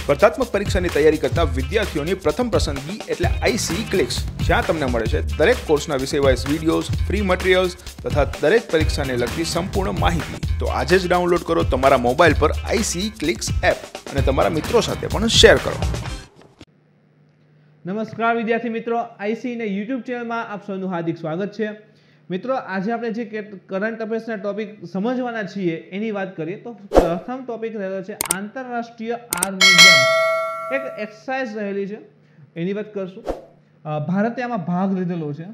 સ્પર્ધાત્મક પરીક્ષાની તૈયારી કરતા વિદ્યાર્થીઓની પ્રથમ પસંદગી એટલે આઈસી ક્લિક્સ, જ્યાં તમને મળે છે દરેક કોર્સના વિષય વાઇઝ વિડીયોઝ, ફ્રી મટીરિયલ્સ તથા દરેક પરીક્ષાને લગતી સંપૂર્ણ માહિતી. તો આજે જ ડાઉનલોડ કરો તમારા મોબાઈલ પર આઈસી ક્લિક્સ એપ અને તમારા મિત્રો સાથે પણ શેર કરો. નમસ્કાર વિદ્યાર્થી મિત્રો, આઈસી ને યુટ્યુબ ચેનલમાં આપ સૌનું હાર્દિક સ્વાગત છે. મિત્રો, આજે આપણે જે કરંટ અફેર્સના ટોપિક સમજવાના છીએ એની વાત કરીએ તો પ્રથમ ટોપિક રહેલો છે આંતરરાષ્ટ્રીય આર્મી ગેમ્સ. એક એક્સરસાઇઝ રહેલી છે એની વાત કરશું. ભારતે આમાં ભાગ લીધેલો છે.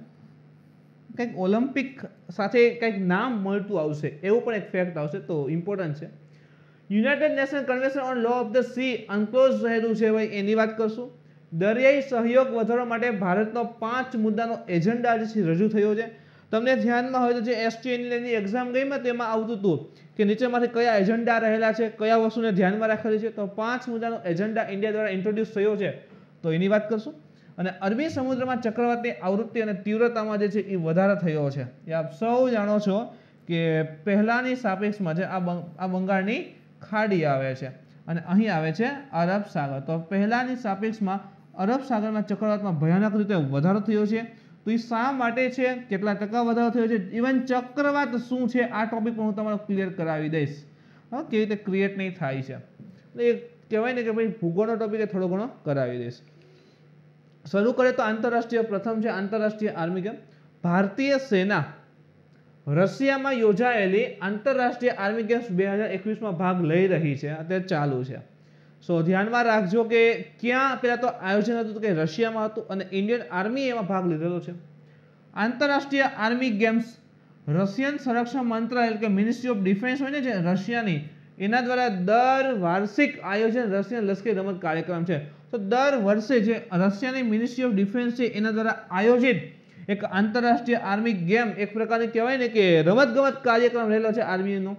કંઈક ઓલિમ્પિક સાથે કંઈક નામ મળતું આવશે એવું પણ એક ફેક્ટ આવશે, તો ઇમ્પોર્ટન્ટ છે. United Nation convention on law of the sea UNCLOS રહેલું છે ભાઈ, એની વાત કરશું. દરિયાઈ સહયોગ વધારવા માટે ભારતનો 5 મુદ્દાનો એજન્ડા જે છે રજૂ થયો છે. તમને ધ્યાનમાં હોય તો જે એસટીએની એક્ઝામ ગઈમાં તેમાં આવતું હતું કે નીચેમાંથી કયા એજન્ડા રહેલા છે, કયા વસ્તુને ધ્યાનમાં રાખેલી છે. તો 5 મુદ્દાનો એજન્ડા ઇન્ડિયા દ્વારા ઇન્ટ્રોડ્યુસ થયો છે, તો એની વાત કરશું. અને અરબી સમુદ્રમાં ચક્રવાતની આવૃત્તિ અને તીવ્રતામાં જે છે એ વધારો થયો છે. એ આપ સૌ જાણો છો કે પહેલાની સાપેક્ષમાં છે આ બંગાળની ખાડી આવે છે અને અહીં આવે છે અરબ સાગર. તો પહેલાની સાપેક્ષમાં અરબ સાગરમાં ચક્રવાતમાં ભયાનક રીતે વધારો થયો છે. તો એ શા માટે છે, કેટલા ટકા વધારો થયો છે, ઇવન ચક્રવાત શું છે, આ ટોપિક પણ હું તમારો ક્લિયર કરાવી દઈશ. કેવી રીતે ક્રિએટ નહીં થાય છે, એટલે એ કહેવાય ને કે ભાઈ ભૂગોળનો ટોપિક એ થોડો ઘણો કરાવી દઈશ. શરૂ કરીએ તો આંતરરાષ્ટ્રીય પ્રથમ છે આંતરરાષ્ટ્રીય આર્મી ગેમ. ભારતીય સેના રશિયામાં યોજાયેલી આંતરરાષ્ટ્રીય આર્મી ગેમ્સ 2021માં ભાગ લઈ રહી છે, અત્યારે ચાલુ છે. સો ધ્યાનમાં રાખજો કે ક્યાં પહેલાં તો આયોજન હતું કે રશિયામાં હતું અને ઇન્ડિયન આર્મી એમાં ભાગ લીધેલો છે. આંતરરાષ્ટ્રીય આર્મી ગેમ્સ રશિયન સંરક્ષણ મંત્રાલય કે મિનિસ્ટ્રી ઓફ ડિફેન્સ હોય ને જે રશિયાની, એના દ્વારા દર વાર્ષિક આયોજન રશિયન લશ્કરી રમત કાર્યક્રમ છે. તો દર વર્ષે જે રશિયાની મિનિસ્ટ્રી ઓફ ડિફેન્સ છે એના દ્વારા આયોજિત એક આંતરરાષ્ટ્રીય આર્મી ગેમ, એક પ્રકારની કહેવાય ને કે રમતગમત કાર્યક્રમ રહેલો છે આર્મીનો.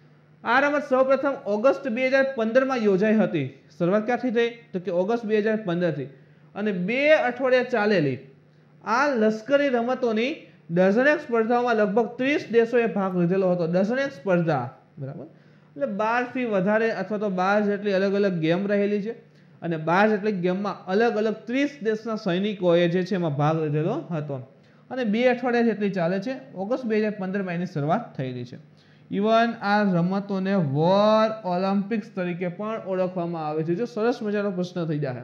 આ રમત સૌપ્રથમ ઓગસ્ટ 2015માં યોજાઈ હતી. શરૂઆત ક્યાંથી થઈ તો કે ઓગસ્ટ 2015થી અને 2 અઠવાડિયા ચાલેલી આ લશ્કરી રમતોની ડઝનેક સ્પર્ધાઓમાં લગભગ 30 દેશોએ ભાગ લીધેલો હતો. ડઝનેક સ્પર્ધા, બરાબર, એટલે 12 થી વધારે અથવા તો 12 જેટલી અલગ અલગ ગેમ રહેલી છે અને 12 જેટલી ગેમમાં અલગ અલગ 30 દેશના સૈનિકોએ જે છે એમાં ભાગ લીધેલો હતો અને 2 અઠવાડિયા જેટલી ચાલે છે. ઓગસ્ટ 2015માં એની શરૂઆત થયેલી છે. ઇવન આ રમતોને વોર ઓલિમ્પિક્સ તરીકે પણ ઓળખવામાં આવે છે. જો સરસ મજાનો પ્રશ્ન થઈ જાય,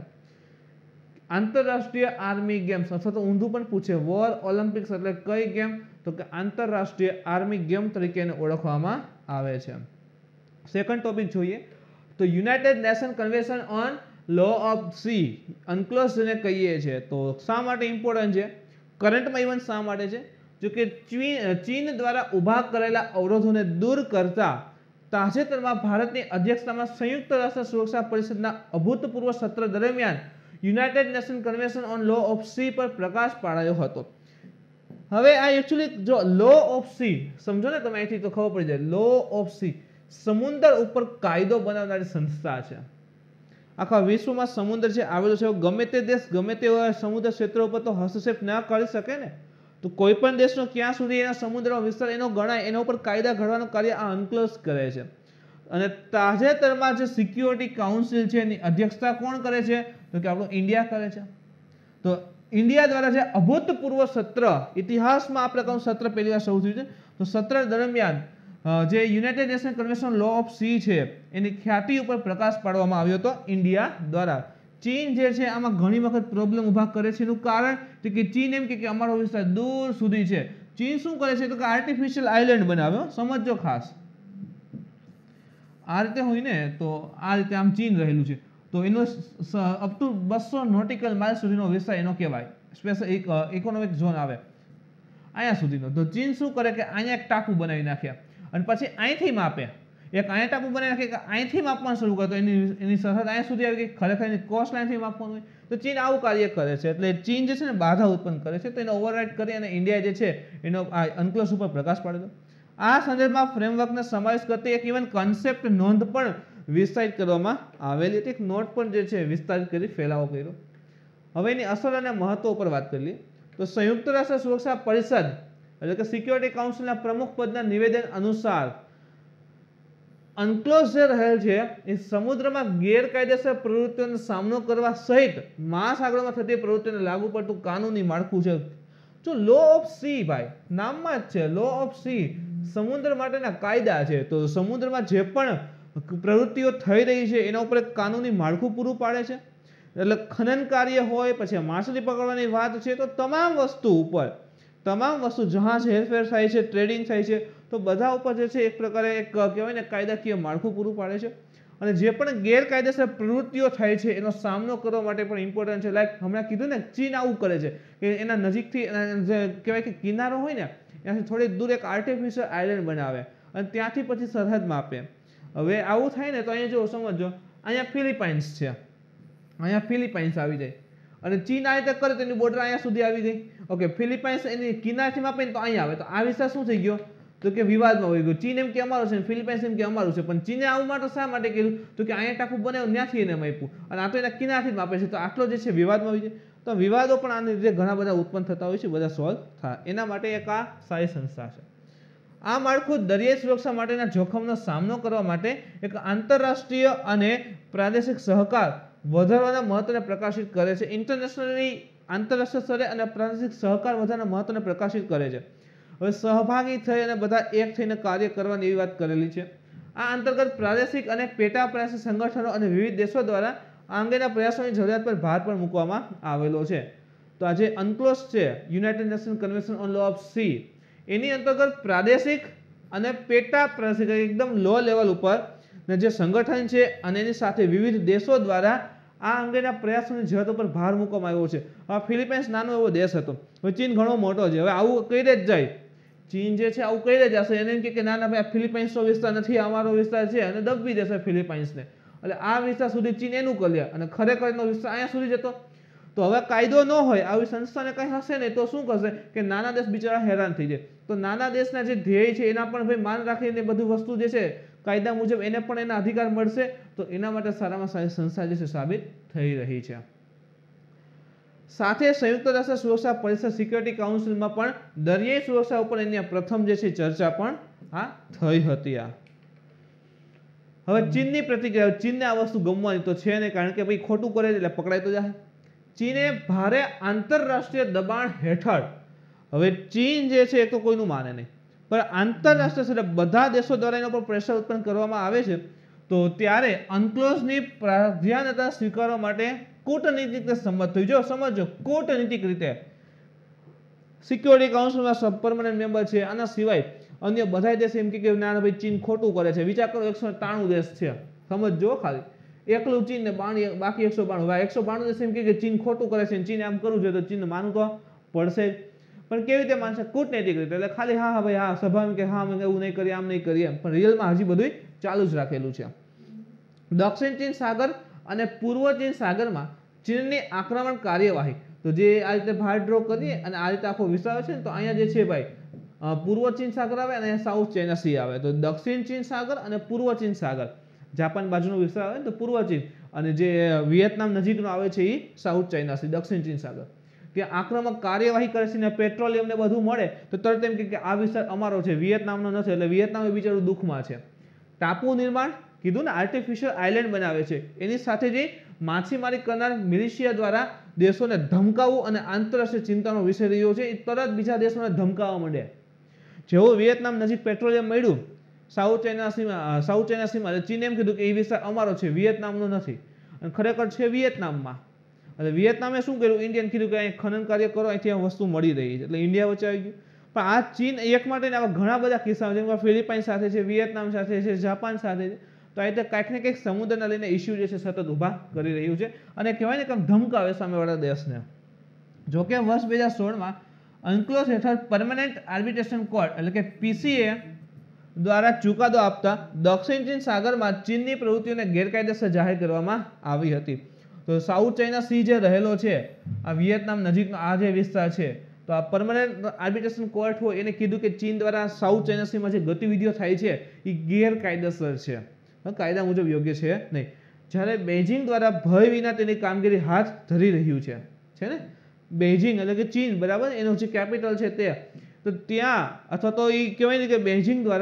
આંતરરાષ્ટ્રીય આર્મી ગેમ્સ, અથવા તો ઊંધું પણ પૂછે વોર ઓલિમ્પિક્સ એટલે કઈ ગેમ, તો કે આંતરરાષ્ટ્રીય આર્મી ગેમ તરીકે એને ઓળખવામાં આવે છે. સેકન્ડ ટોપિક જોઈએ તો United Nation convention on law of sea UNCLOS જેને કહીએ છીએ. તો શા માટે ઇમ્પોર્ટન્ટ છે, કરંટમાં ઇવન શા માટે છે? જો કે ચીન દ્વારા ઊભા કરેલા અવરોધોને દૂર કરતા તાજેતરમાં ભારતની અધ્યક્ષતામાં સંયુક્ત રાષ્ટ્ર સુરક્ષા પરિષદના અભૂતપૂર્વ સત્ર દરમિયાન United Nation convention on law of sea પર પ્રકાશ પાડ્યો હતો. હવે આ એકચ્યુઅલી જો લો ઓફ સી સમજો ને તમે, અહીંથી તો ખબર પડી જાય. લો ઓફ સી સમુદ્ર ઉપર કાયદો બનાવનારી સંસ્થા છે. આખા વિશ્વમાં સમુદ્ર છે આવેલો છે, ગમે તે દેશ ગમે તે સમુદ્ર ક્ષેત્ર ઉપર તો હસ્તક્ષેપ ના કરી શકે ને. તો કોઈ પણ દેશનો ક્યાં સુધી એના સમુદ્રનો વિસ્તાર એનો ગણાય એના ઉપર કાયદા ઘડવાનું કાર્ય આ અનક્લોઝ કરે છે. અને તાજેતરમાં જે સિક્યોરિટી કાઉન્સિલ છે એની અધ્યક્ષતા કોણ કરે છે, તો કે આપણું ઇન્ડિયા કરે છે. તો ઇન્ડિયા દ્વારા જે અભૂતપૂર્વ સત્ર, ઇતિહાસમાં આ પ્રકારનું સત્ર પહેલી વાર શરૂ થયું છે. તો સત્ર દરમિયાન જે United Nation convention law of sea છે એની ખ્યાતિ ઉપર પ્રકાશ પાડવામાં આવ્યો હતો ઇન્ડિયા દ્વારા. ચીન જે છે આમાં ઘણી વખત પ્રોબ્લેમ ઊભા કરે છે. એનું કારણ કે ચીન એમ કે અમારો વિસ્તાર દૂર સુધી છે. ચીન શું કરે છે તો કે આર્ટિફિશિયલ આઇલેન્ડ બનાવ્યો, સમજો ખાસ. આ રીતે હોય ને તો આ રીતે આમ ચીન રહેલું છે. તો એનો અપ ટુ 200 નોટિકલ માઇલ સુધીનો વિસ્તાર એનો કહેવાય, સ્પેશિયલ ઇકોનોમિક ઝોન આવે અહીંયા સુધીનો. તો ચીન શું કરે કે અહીંયા એક ટાપુ બનાવી નાખ્યા અને પછી અહીંથી માપે. એક અહીંયા ટાપુ બનાવી નાખે કે અહીંથી માપવાનું શરૂ કરે તો એની સરહદ અહીંયા સુધી આવી ગઈ. ખરેખર એની કોસ્ટ લાઇનથી માપવાનું હોય તો ચીન આવું કાર્ય કરે છે. એટલે ચીન જે છે ને બાધા ઉત્પન્ન કરે છે. તો એને ઓવરરાઇડ કરી અને ઇન્ડિયા જે છે એનો આ અનક્લોઝ ઉપર પ્રકાશ પાડ્યો. આ સંદર્ભમાં ફ્રેમવર્કને સમાવેશ કરતી એક ઇવન કન્સેપ્ટ નોંધ પણ વિસ્તારિત કરવામાં આવેલી હતી. એક નોટ પણ જે છે વિસ્તારિત કરી ફેલાવો કર્યો. હવે એની અસર અને મહત્વ ઉપર વાત કરીએ તો સંયુક્ત રાષ્ટ્ર સુરક્ષા પરિષદ એટલે કે સિક્યોરિટી કાઉન્સિલના પ્રમુખ પદના નિવેદન અનુસાર અનક્લોઝ જે રહેલ છે એ સમુદ્રમાં ગેરકાયદેસર પ્રવૃત્તિઓનો સામનો કરવા સહિત મહાસાગરોમાં થતી પ્રવૃત્તિઓને લાગુ પડતું કાનૂની માળખું છે. જો લો ઓફ સી ભાઈ નામમાં જ છે, લો ઓફ સી સમુદ્ર માટેના કાયદા છે. તો સમુદ્રમાં જે પણ પ્રવૃત્તિઓ થઈ રહી છે એના ઉપર એક કાનૂની માળખું પૂરું પાડે છે. એટલે ખનન કાર્ય હોય, પછી માછલી પકડવાની વાત છે, તો તમામ વસ્તુ જહાજ હેરફેર થાય છે, ટ્રેડિંગ થાય છે, તો બધા ઉપર જે છે એક પ્રકારે એક કહેવાય ને કાયદાકીય માળખું પૂરું પાડે છે. અને જે પણ ગેરકાયદેસર પ્રવૃત્તિઓ થાય છે એનો સામનો કરવા માટે પણ ઇમ્પોર્ટન્ટ છે. લાઈક હમણાં કીધું ને, ચીન આવું કરે છે કે એના નજીકથી જે કહેવાય કે કિનારો હોય ને ત્યાંથી થોડી દૂર એક આર્ટિફિશિયલ આઇલેન્ડ બનાવે અને ત્યાંથી પછી સરહદ માપે. હવે આવું થાય ને તો અહીંયા જો સમજો, અહીંયા ફિલિપાઇન્સ છે, અહીંયા ફિલિપાઇન્સ આવી જાય અને ચીન આ રીતે કરે તો એની બોર્ડર અહીંયા સુધી આવી ગઈ. ઓકે, ફિલિપાઇન્સ એની કિનારથી માપે તો અહીંયા આવે, તો આ વિસ્તાર શું થઈ ગયો? તો કે વિવાદમાં હોઈ ગયો. ચીન એમ કે અમારો છે, ફિલિપાઇન્સ એમ કે અમારું છે, પણ ચીને આવું માટે શા માટે કીધું? તો કે અહીંયા ટાપુ બનાવ્યું, ત્યાંથી એને માપ્યું અને આ તો એના કિનારથી જ માપે છે, તો આટલો જે છે વિવાદમાં આવી જાય. તો વિવાદો પણ આની રીતે ઘણા બધા ઉત્પન્ન થતા હોય છે, બધા સોલ્વ થાય એના માટે એક આ સારી સંસ્થા છે. આ માળખું દરિયાઈ સુરક્ષા માટેના જોખમનો સામનો કરવા માટે એક આંતરરાષ્ટ્રીય અને પ્રાદેશિક સહકાર વધારવાના મહત્વને પ્રકાશિત કરે છે. ઇન્ટરનેશનલી આંતરરાષ્ટ્રીય સ્તરે અને પ્રાદેશિક સહકાર વધારવાના મહત્વને પ્રકાશિત કરે છે. હવે સહભાગી થઈ અને બધા એક થઈને કાર્ય કરવાની એવી વાત કરેલી છે. આ અંતર્ગત પ્રાદેશિક અને પેટા પ્રાદેશિક સંગઠનો અને વિવિધ દેશો દ્વારા આ અંગેના પ્રયાસોની જરૂરિયાત પર ભાર પણ મૂકવામાં આવેલો છે. તો આ જે અનક્લોઝ છે United Nation convention on law of sea, એની અંતર્ગત પ્રાદેશિક અને પેટા પ્રાદેશિક એકદમ લો લેવલ ઉપર જે સંગઠન છે અને એની સાથે વિવિધ દેશો દ્વારા આ અંગેના પ્રયાસોની જરૂરિયાત પર ભાર મૂકવામાં આવ્યો છે. હવે ફિલિપાઇન્સ નાનો એવો દેશ હતો, હવે ચીન ઘણો મોટો છે, હવે આવું કહી જ જાય, ચીન જે છે આવું કહી જ જશે, એને એમ કે ના ના ભાઈ ફિલિપાઇન્સનો વિસ્તાર નથી, અમારો વિસ્તાર છે, અને દબવી દેશે ફિલિપાઇન્સને. એટલે આ વિસ્તાર સુધી ચીન એનું કરી લે અને ખરેખર એનો વિસ્તાર અહીંયા સુધી જતો. તો હવે કાયદો ન હોય, આવી સંસ્થાને કંઈ હશે ને તો શું કરશે કે નાના દેશ બિચારા હેરાન થઈ જાય. તો નાના દેશના જે ધ્યેય છે એના પણ ભાઈ માન રાખીને બધું વસ્તુ જે છે કાયદા મુજબ એને પણ એના અધિકાર મળશે. તો એના માટે સારામાં સારી સંસ્થા જે છે સાબિત થઈ રહી છે. સાથે સંયુક્ત રાષ્ટ્ર સુરક્ષા પરિષદ સિક્યોરિટી કાઉન્સિલમાં પણ દરિયાઈ સુરક્ષા ઉપર એની પ્રથમ જે છે ચર્ચા પણ થઈ હતી. હવે ચીનની પ્રતિક્રિયા, ચીનને આ વસ્તુ ગમવાની તો છે ને, કારણ કે ભાઈ ખોટું કરે એટલે પકડાય તો જાય. ચીને ભારે આંતરરાષ્ટ્રીય દબાણ હેઠળ, હવે ચીન જે છે એ તો કોઈનું માને નહીં, પણ આંતરરાષ્ટ્રીય સ્તરે બધા દેશો દ્વારા એના પર પ્રેશર ઉત્પન્ન કરવામાં આવે છે. તો ત્યારે અનક્લોઝની પ્રાધાન્યતા સ્વીકારવા માટે કૂટનીતિક રીતે સંમત થયું. જો સમજો, કૂટનીતિક રીતે સિક્યોરિટી કાઉન્સિલમાં પરમનન્ટ મેમ્બર છે. આના સિવાય અન્ય બધા દેશ એમ કે ના ભાઈ ચીન ખોટું કરે છે. વિચાર કરો, 193 દેશ છે, સમજો ખાલી એકલું ચીન ને બાકી 192. 192 દેશ એમ કે ચીન ખોટું કરે છે, ચીન આમ કરવું જોઈએ, તો ચીન માનવું તો પડશે. પણ કેવી રીતે માનશે? કૂટનૈતિક રીતે. એટલે ખાલી હા ભાઈ હા સભામાં કે હા એવું નહીં કરીએ, આમ નહીં કરીએ, પણ રિયલમાં હજી બધું ચાલુ જ રાખેલું છે. દક્ષિણ ચીન સાગર અને પૂર્વ ચીન સાગરમાં ચીનની આક્રમણ કાર્યવાહી, તો જે આ રીતે ભાર ડ્રો કરીએ અને આ રીતે આખો વિસ્તાર છે ને, તો અહીંયા જે છે ભાઈ પૂર્વ ચીન સાગર આવે અને સાઉથ ચાઇના સી આવે. તો દક્ષિણ ચીન સાગર અને પૂર્વ ચીન સાગર, જાપાન બાજુનો વિસ્તાર આવે ને તો પૂર્વ ચીન, અને જે વિયેતનામ નજીકનો આવે છે એ સાઉથ ચાઇના સી, દક્ષિણ ચીન સાગર. ત્યાં આક્રમક કાર્યવાહી કરે છે ને પેટ્રોલિયમ ને બધું મળે તો તરત એમ કે આ વિસ્તાર અમારો છે, વિયેતનામનો નથી. એટલે વિયેતનામ બિચારું દુઃખમાં છે. ટાપુ નિર્માણ કીધું ને, આર્ટિફિશિયલ આઇલેન્ડ બનાવે છે. એની સાથે જે માછીમારી કરનાર મિલિશિયા દ્વારા દેશોને ધમકાવવું અને આંતરરાષ્ટ્રીય ચિંતાનો વિષય રહ્યો છે, એ તરત બીજા દેશોને ધમકાવવા માંડે. જેવું વિયેતનામ નજીક પેટ્રોલિયમ મળ્યું સાઉથ ચાઇના સીમાં, ચીને એમ કીધું કે એ વિસ્તાર અમારો છે, વિયેતનામનો નથી, અને ખરેખર છે વિયેતનામમાં. એટલે વિયેતનામે શું કર્યું? ઇન્ડિયન કીધું કે અહીં ખનન કાર્ય કરો, અહીંથી આ વસ્તુ મળી રહી છે, એટલે ઇન્ડિયા વચ્ચે આવી ગયું. પણ આ ચીન એક માટે આવા ઘણા બધા કિસ્સાઓ, જેમ કે ફિલિપાઇન સાથે છે, વિયેતનામ સાથે છે, જાપાન સાથે છે, તો આ રીતે કાંઈક ને કંઈક સમુદ્રને લઈને ઇસ્યુ જે છે સતત ઊભા કરી રહ્યું છે અને કહેવાય ને કે ધમકાવે સામેવાળા દેશને. જોકે વર્ષ 2016માં અનક્લોઝ હેઠળ પરમેનન્ટ આર્બિટ્રેશન કોર્ટ એટલે કે PCA દ્વારા ચુકાદો આપતા દક્ષિણ ચીન સાગરમાં ચીનની પ્રવૃત્તિઓને ગેરકાયદેસર જાહેર કરવામાં આવી હતી. તો સાઉથ ચાઇના સી જે રહેલો છે, આ વિયેતનામ નજીકનો આ જે વિસ્તાર છે, તો આ પરમેનન્ટ આર્બિટ્રેશન કોર્ટ હોય એને કીધું કે ચીન દ્વારા સાઉથ ચાઇના સીમાં જે ગતિવિધિઓ થાય છે એ ગેરકાયદેસર છે, કાયદા મુજબ યોગ્ય છે નહીં. જ્યારે બેઇજિંગ દ્વારા ભય વિના તેની કામગીરી હાથ ધરી રહ્યું છે ને, બેઇજિંગ એટલે કે ચીન, બરાબર, એનું જે કેપિટલ છે તે, તો ત્યાં અથવા તો એ કહેવાય ને કે બેઇજિંગ દ્વારા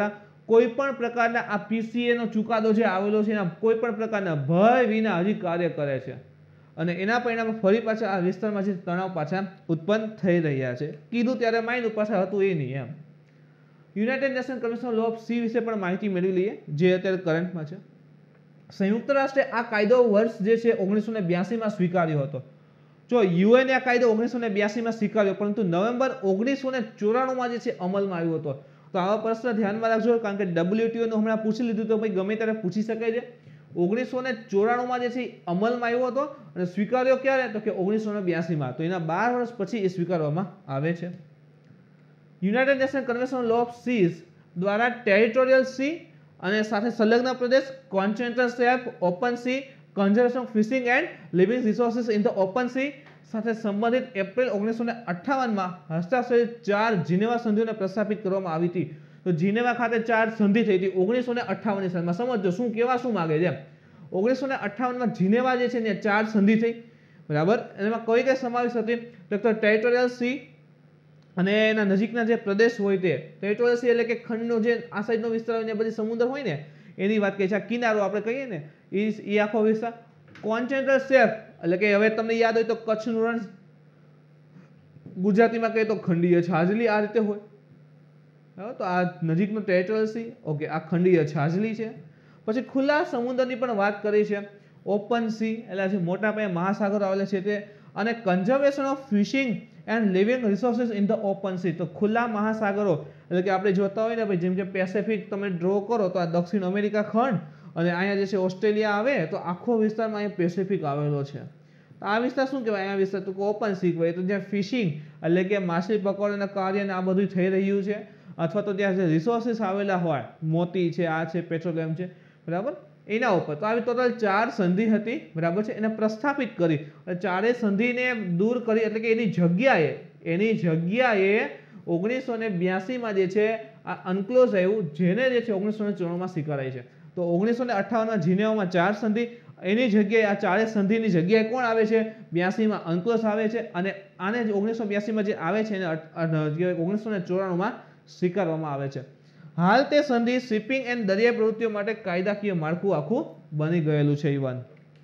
કોઈ પણ પ્રકારના આ પીસીએ નો ચુકાદો જે આવેલો છે એના કોઈ પણ પ્રકારના ભય વિના હજી કાર્ય કરે છે અને એના પરિણામે ફરી પાછા આ વિસ્તારમાં જે તણાવ પાછા ઉત્પન્ન થઈ રહ્યા છે. કીધું ત્યારે માઇન્ડ પાછા હતું એ નહીં એમ. United Nation convention law of sea વિશે પણ માહિતી મેળવી લઈએ જે અત્યારે કરંટમાં છે. સંયુક્ત રાષ્ટ્રે આ કાયદો વર્ષ જે છે 1982માં સ્વીકાર્યો હતો. જો યુએને આ કાયદો 1982માં સ્વીકાર્યો, પરંતુ નવેમ્બર 1994માં જે છે અમલમાં આવ્યો હતો. તો આવા પ્રશ્ન ધ્યાનમાં રાખજો, કારણ કે WTO નું હમણાં પૂછી લીધું તો ભાઈ ગમે ત્યારે પૂછી શકાય છે. 1994માં જે છે અમલમાં આવ્યો હતો અને સ્વીકાર્યો ક્યારે? તો કે 1982માં. તો એના 12 વર્ષ પછી એ સ્વીકારવામાં આવે છે. United Nation convention law of seas દ્વારા ટેરિટોરિયલ સી અને સાથે સંલગ્ન પ્રદેશ, continental shelf, open sea, conservation of fishing and living resources in the open sea સાથે સંબંધિત એપ્રિલ 1958માં હસ્તાક્ષરિત 4 જીનેવા સંધિઓને પ્રસ્થાપિત કરવામાં આવી હતી. તો જીનેવા ખાતે 4 સંધિ થઈ હતી 1958ની સાલમાં. સમજો શું કેવા શું માંગે છે. 1958માં જીનેવા જે છે ને 4 સંધિ થઈ, બરાબર. એમાં કઈ કઈ સમાવેશ હતી? તો ટેરિટોરિયલ સી અને એના નજીકના જે પ્રદેશ હોય તે ટેરિટોરિયલ સી એટલે કે ખંડનો જે આ સાઈડનો વિસ્તાર હોય ને બધી સમુદ્ર હોય ને એની વાત કહે છે. આ કિનારો આપણે કહીએ ને એ આખો વિસ્તાર. કોન્ટિનેન્ટલ શેલ્ફ એટલે કે હવે તમને યાદ હોય તો કચ્છનું રણ ગુજરાતીમાં કહીએ તો ખંડીય છાજલી આ રીતે હોય. તો આ નજીકનો ટેરિટોરિયલ સી, ઓકે, આ ખંડીય છાજલી છે. પછી ખુલ્લા સમુદ્રની પણ વાત કરી છે. ઓપન સી એટલે જે મોટા પાયે મહાસાગરો આવેલા છે તે, અને conservation of fishing and living resources in the open sea. તો ખુલ્લા મહાસાગરો એટલે કે આપણે જોતા હોય ને ભાઈ, જેમ કે પેસિફિક તમે ડ્રો કરો તો આ દક્ષિણ અમેરિકા ખંડ અને અહીંયા જે છે ઓસ્ટ્રેલિયા આવે, તો આખો વિસ્તારમાં અહીંયા પેસિફિક આવેલો છે. આ વિસ્તાર શું કહેવાય? અહીંયા વિસ્તાર તો ઓપન સી કહેવાય. તો જ્યાં ફિશિંગ એટલે કે માછલી પકડવાના કાર્ય ને આ બધું થઈ રહ્યું છે, અથવા તો ત્યાં જે રિસોર્સિસ આવેલા હોય, મોતી છે, આ છે, પેટ્રોલિયમ છે, બરાબર, એના ઉપર. તો આવી ટોટલ 4 સંધિ હતી, બરાબર છે. એને પ્રસ્થાપિત કરી અને 4 સંધિને દૂર કરી, એટલે કે એની જગ્યાએ 1982માં જે છે આ અનક્લોઝ આવ્યું, જેને જે છે 1994માં સ્વીકારાય છે. તો 1958માં જીનેવામાં 4 સંધિ, એની જગ્યાએ આ 4 સંધિની જગ્યાએ કોણ આવે છે? 82માં અનક્લોઝ આવે છે, અને આને 1982માં જે આવે છે એને 1994માં સ્વીકારવામાં આવે છે. હાલ તે સંધિ શિપિંગ એન્ડ દરિયાઈ પ્રવૃત્તિઓ માટે કાયદાકીય માળખું આખું બની ગયેલું છે. ઇવન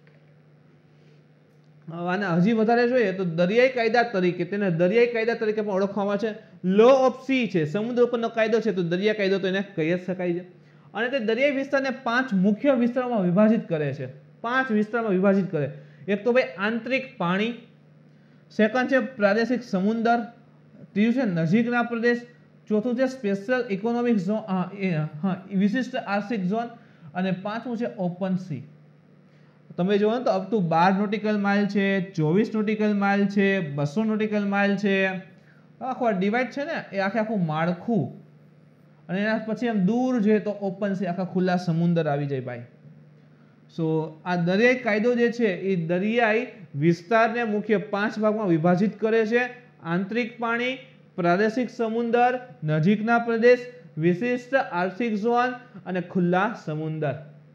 આને હજી વધારે જોઈએ તો દરિયાઈ કાયદા તરીકે, તેને દરિયાઈ કાયદા તરીકે પણ ઓળખવામાં આવે છે. લો ઓફ સી છે, સમુદ્ર ઉપરનો કાયદો છે, તો દરિયા કાયદો તો એને કહી જ શકાય છે. અને તે દરિયાઈ વિસ્તારને 5 મુખ્ય વિસ્તારોમાં વિભાજિત કરે છે. 5 વિસ્તારમાં વિભાજિત કરે. એક તો ભાઈ આંતરિક પાણી, સેકન્ડ છે પ્રાદેશિક સમુદ્ર, ત્રીજું છે નજીકના પ્રદેશ, ચોથું છે સ્પેશિયલ ઇકોનોમિક ઝોન, વિશિષ્ટ આર્થિક ઝોન, અને પાંચમું છે ઓપન સી. તમે જોવો ને તો અપ ટુ 12 નોટિકલ માઇલ છે, 24 નોટિકલ માઇલ છે, 200 નોટિકલ માઇલ છે. આખું ડિવાઈડ છે ને એ આખું માળખું, અને એના પછી એમ દૂર જોઈએ તો ઓપન સી, આખા ખુલ્લા સમુદ્ર આવી જાય ભાઈ. સો આ દરિયાઈ કાયદો જે છે એ દરિયાઈ વિસ્તારને મુખ્ય 5 ભાગમાં વિભાજિત કરે છે. આંતરિક પાણી, પ્રાદેશિક સમુદ્ર, નજીકના પ્રદેશ, વિશિષ્ટ આર્થિક ઝોન અને ખુલ્લા સમુદ્ર.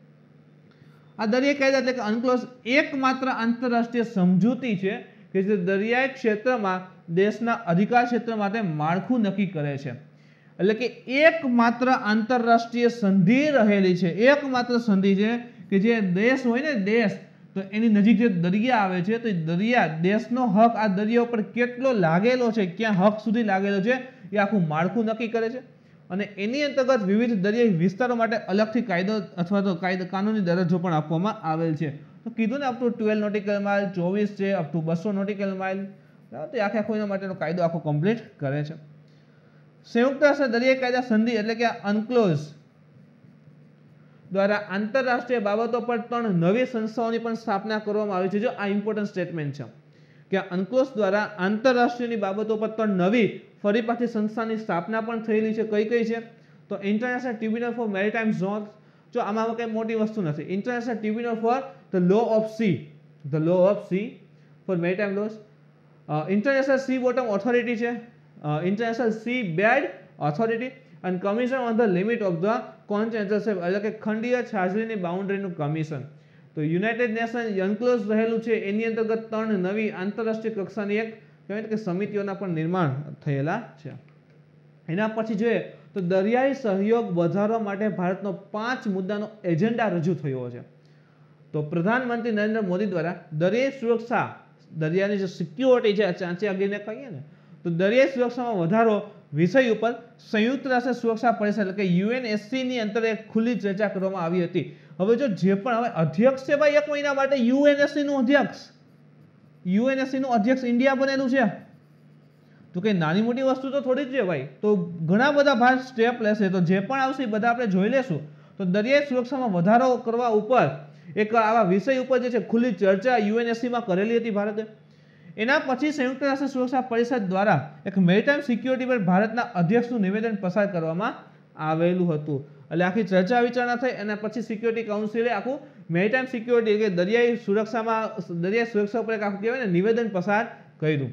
આ દરિયાઈ કાયદા એટલે કે અનક્લોઝ એકમાત્ર આંતરરાષ્ટ્રીય સમજૂતી છે કે જે દરિયાઈ ક્ષેત્રમાં દેશના અધિકાર ક્ષેત્ર માટે માળખું નક્કી કરે છે. એટલે કે એકમાત્ર આંતરરાષ્ટ્રીય સંધિ રહેલી છે, એકમાત્ર સંધિ છે કે જે દેશ હોય ને દેશ, તો એની નજીક જે દરિયા આવે છે, તો એ દરિયા, દેશનો હક આ દરિયા ઉપર કેટલો લાગેલો છે, ક્યાં હક સુધી લાગેલો છે, એ આખું માળખું નક્કી કરે છે. અને એની અંતર્ગત વિવિધ દરિયાઈ વિસ્તારો માટે અલગથી કાયદો અથવા તો કાનૂની દરજ્જો પણ આપવામાં આવેલ છે. તો કીધું ને અપ ટુ 12 નોટિકલ માઇલ, 24 છે, અપ ટુ 200 નોટિકલ માઇલ, તો આખા કોઈના માટેનો કાયદો આખો કમ્પ્લીટ કરે છે. સંયુક્ત રાષ્ટ્ર દરિયાઈ કાયદા સંધિ એટલે કે અનક્લોઝ દ્વારા આંતરરાષ્ટ્રીય બાબતો પર 3 નવી સંસ્થાઓની પણ સ્થાપના કરવામાં આવી છે. જો આ ઇમ્પોર્ટન્ટ સ્ટેટમેન્ટ છે કે અનક્લોઝ દ્વારા આંતરરાષ્ટ્રીયની બાબતો પર 3 નવી ફરી પાછી સંસ્થાની સ્થાપના પણ થયેલી છે. કઈ કઈ છે? તો international tribunal for maritime zones. જો આમાં કઈ મોટી વસ્તુ નથી. International tribunal for the law of sea, the law of sea for maritime laws. International sea bottom authority છે, ઇન્ટરનેશનલ સી બેડ ઓથોરિટી, અને commission on the limit of the continental shelf એટલે કે ખંડીય છાજલીની બાઉન્ડ્રીનું કમિશન. તો યુનાઇટેડ નેશન અનક્લોઝ રહેલું છે, એની અંતર્ગત 3 નવી આંતરરાષ્ટ્રીય કક્ષાની એક કહેવાય કે સમિતિઓના પણ નિર્માણ થયેલા છે. એના પછી જોઈએ તો દરિયાઈ સહયોગ વધારવા માટે ભારતનો 5 મુદ્દાનો એજન્ડા રજૂ થયો છે. તો પ્રધાનમંત્રી નરેન્દ્ર મોદી દ્વારા દરિયાઈ સુરક્ષા, દરિયાની જે સિક્યોરિટી છે, ચાંચિયાગીરીને કહીએ ને, તો દરિયાઈ સુરક્ષામાં વધારો વિષય ઉપર સંયુક્ત રાષ્ટ્ર સુરક્ષા પરિષદ એટલે કે યુએનએસસી ની અંતરે એક ખુલ્લી ચર્ચા કરવામાં આવી હતી. હવે જો જે પણ હવે અધ્યક્ષ છે ભાઈ 1 મહિના માટે યુએનએસસી નું અધ્યક્ષ, યુએનએસસી નું અધ્યક્ષ ઇન્ડિયા બનેલું છે, તો કઈ નાની મોટી વસ્તુ તો થોડી જ છે ભાઈ. તો ઘણા બધા ભારત સ્ટેપ લેશે, તો જે પણ આવશે બધા આપણે જોઈ લેશું. તો દરિયાઈ સુરક્ષામાં વધારો કરવા ઉપર એક આવા વિષય ઉપર જે છે ખુલ્લી ચર્ચા યુએનએસસી માં કરેલી હતી ભારતે. એના પછી સંયુક્ત રાષ્ટ્ર સુરક્ષા પરિષદ દ્વારા એક મેરીટાઈમ સિક્યોરિટી પર ભારતના અધ્યક્ષનું નિવેદન પસાર કરવામાં આવેલું હતું. એટલે આખી ચર્ચા વિચારણા થઈ અને પછી સિક્યોરિટી કાઉન્સિલે આખું મેરીટાઈમ સિક્યોરિટી કે દરિયાઈ સુરક્ષા ઉપર એક આખું કહેવાય ને નિવેદન પસાર કર્યું.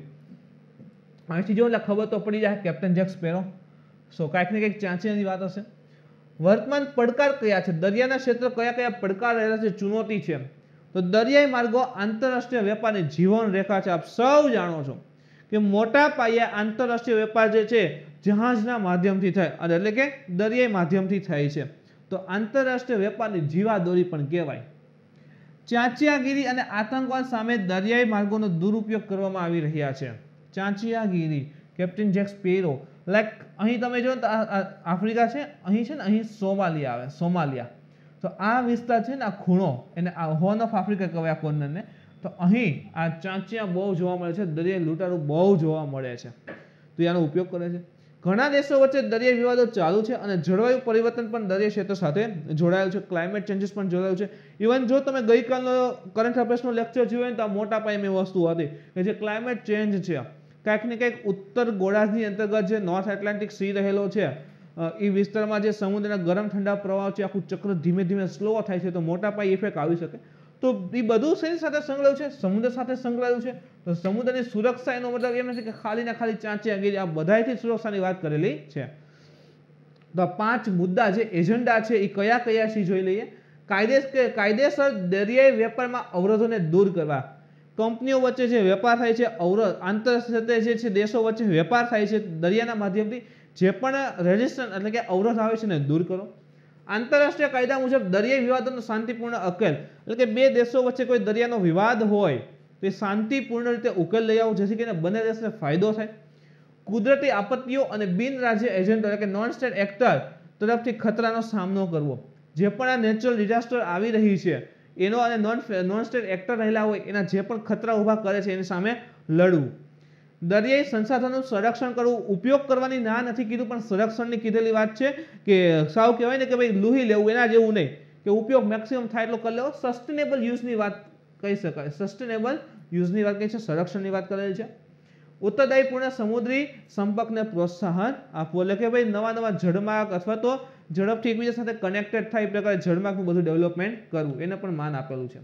અહીંથી જો એટલે ખબર તો પડી જાય કેપ્ટન જેક સ્પેરો. સો કાંઈક ને કંઈક ચાંચીની વાત હશે. વર્તમાન પડકાર કયા છે, દરિયાના ક્ષેત્ર કયા કયા પડકાર રહેલા છે, ચુનૌતી છે. તો દરિયાઈ માર્ગો આંતરરાષ્ટ્રીય વેપારની જીવન રેખા છે. આપ સૌ જાણો છો કે મોટા પાયે આંતરરાષ્ટ્રીય વેપાર જે છે જહાજના માધ્યમથી થાય, અને એટલે કે દરિયાઈ માધ્યમથી થાય છે. તો આંતરરાષ્ટ્રીય વેપારની જીવાદોરી પણ કહેવાય. ચાંચિયાગીરી અને આતંકવાદ સામે દરિયાઈ માર્ગોનો દુરુપયોગ કરવામાં આવી રહ્યા છે. ચાંચિયાગીરી, કેપ્ટન જેક સ્પેરો, લાઈક અહીં તમે જો આફ્રિકા છે, અહીં છે ને, અહીં સોમાલિયા આવે, સોમાલિયા. તો આ વિસ્તાર છે ને, આ ખૂણો એને આ હોર્ન ઓફ આફ્રિકા કહેવાય આ કોર્નરને. તો અહીં આ ચાંચિયા બહુ જોવા મળે છે, દરિયાઈ લૂંટારું બહુ જોવા મળે છે. તો આનો ઉપયોગ કરે છે. ઘણા દેશો વચ્ચે દરિયાઈ વિવાદો ચાલુ છે અને જળવાયુ પરિવર્તન પણ દરિયાઈ ક્ષેત્ર સાથે જોડાયેલું છે. ક્લાઇમેટ ચેન્જીસ પણ જોડાયેલું છે. ઇવન જો તમે ગઈકાલનો કરંટ અફેર્સનો લેક્ચર જોયો ને તો આ મોટા પાયે મેં વસ્તુ હતી કે જે ક્લાઇમેટ ચેન્જ છે, કાંઈક ને કંઈક ઉત્તર ગોળાર્ધની અંતર્ગત જે નોર્થ એટલાન્ટિક સી રહેલો છે, એ વિસ્તારમાં જે સમુદ્રના ગરમ ઠંડા પ્રવાહ છે, આખું ચક્ર ધીમે ધીમે સ્લો થાય છે, તો મોટા પાયે ઇફેક્ટ આવી શકે. તો એ બધું શેની સાથે સંકળાયેલું છે? સમુદ્ર સાથે સંકળાયેલું છે. તો સમુદ્રની સુરક્ષા એનો મતલબ એમ નથી કે ખાલી ને ખાલી ચાંચિયાગીરી, આ બધાયથી સુરક્ષાની વાત કરેલી છે. તો 5 મુદ્દા જે એજન્ડા છે એ કયા કયા છે જોઈ લઈએ. કાયદેસર દરિયાઈ વેપારમાં અવરોધોને દૂર કરવા. કંપનીઓ વચ્ચે જે વેપાર થાય છે, અવરોધ આંતરરાષ્ટ્રીય જે છે દેશો વચ્ચે વેપાર થાય છે દરિયાના માધ્યમથી, જે પણ રેઝિસ્ટન્સ એટલે કે અવરોધ આવે છે ને દૂર કરો. આંતરરાષ્ટ્રીય કાયદા મુજબ દરિયાઈ વિવાદોનો શાંતિપૂર્ણ ઉકેલ એટલે કે બે દેશો વચ્ચે કોઈ દરિયાનો વિવાદ હોય તો એ શાંતિપૂર્ણ રીતે ઉકેલ લઈ આવો, જેથી કરીને બંને દેશને ફાયદો થાય. કુદરતી આપત્તિઓ અને બિન રાજ્ય એજન્ટો એટલે કે નોન સ્ટેટ એક્ટર તરફથી ખતરાનો સામનો કરવો. જે પણ આ નેચરલ ડિઝાસ્ટર આવી રહી છે એનો અને નોન સ્ટેટ એક્ટર રહેલા હોય એના જે પણ ખતરા ઊભા કરે છે એની સામે લડવું. દરિયાઈ સંસાધનોનું સંરક્ષણ કરવું. ઉપયોગ કરવાની ના નથી કીધું, પણ સંરક્ષણની કીધેલી વાત છે કે સાવ કહેવાય ને કે ભાઈ લુહી લેવું એના જેવું નહીં, કે ઉપયોગ મેક્સિમમ થાય એટલો કરી લેવો. સસ્ટેનેબલ યુઝની વાત કહી શકાય. સસ્ટેનેબલ યુઝની વાત કહી છે, સંરક્ષણની વાત કરેલી છે. ઉત્તરદાયીપૂર્ણ સમુદ્રી સંપર્કને પ્રોત્સાહન આપવું, એટલે કે ભાઈ નવા નવા જળમાર્ગ અથવા તો ઝડપથી એકબીજા સાથે કનેક્ટેડ થાય એ પ્રકારે જળમાર્ગનું બધું ડેવલપમેન્ટ કરવું, એને પણ માન આપેલું છે.